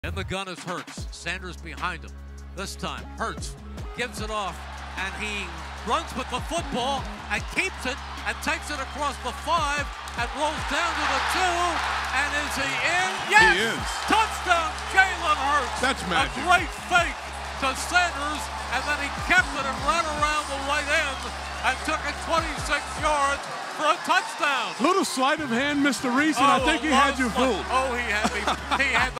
And the gun is Hurts. Sanders behind him. This time, Hurts gives it off, and he runs with the football and keeps it and takes it across the 5 and rolls down to the 2. And is he in? Yes! He is. Touchdown, Jalen Hurts. That's magic. A great fake to Sanders, and then he kept it and ran around the right end and took it 26 yards for a touchdown. Little sleight of hand, Mr. Reese, and I think he had you fooled. Oh, he had me. He had